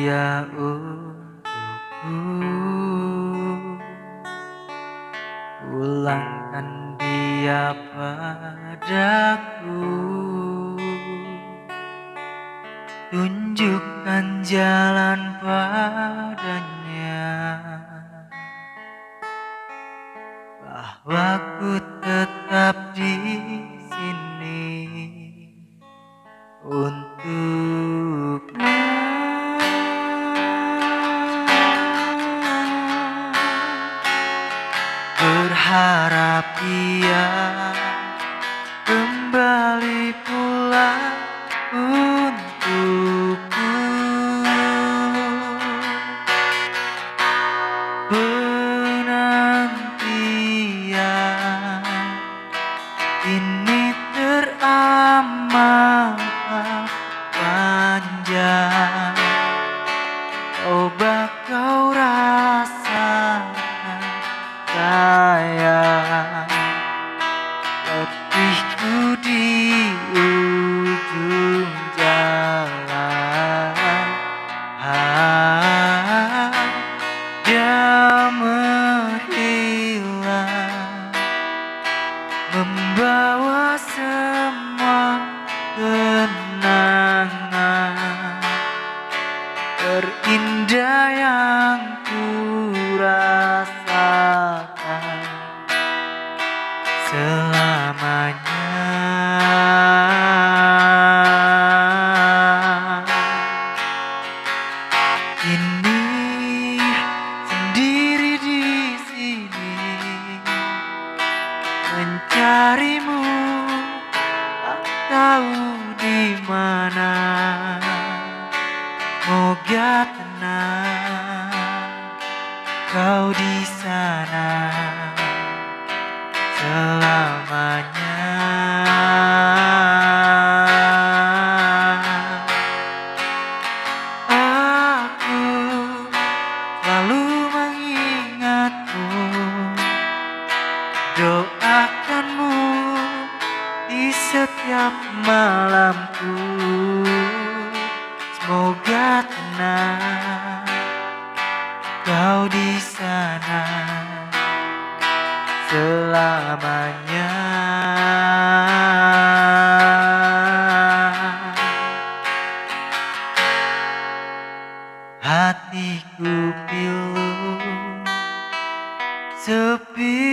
dia untukku. Pulangkan dia padaku, tunjukkan jalan padanya, bahwa ku tetap di sini untukmu. Berharap dia kembali pulang untukku. Penantian ini teramat panjang. Coba kau rasakan sayang, letihku di ujung jalan. Dia menghilang, membawa semua kenangan terindah yang ku rasakan selamanya. Kini sendiri di sini mencarimu, tak tahu di mana. Semoga tenang kau di sana selamanya. Aku selalu mengingatmu, doakanmu di setiap malamku. Semoga tenang kau di sana selamanya. Hatiku pilu, sepi